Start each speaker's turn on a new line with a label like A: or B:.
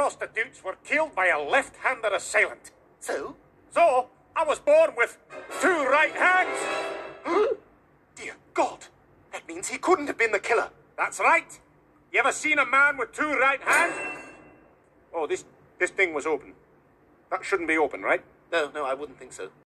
A: prostitutes were killed by a left-handed assailant.
B: So?
A: So, I was born with 2 right hands.
B: Dear God, that means he couldn't have been the killer.
A: That's right. You ever seen a man with 2 right hands? Oh, this thing was open. That shouldn't be open, right?
B: No, I wouldn't think so.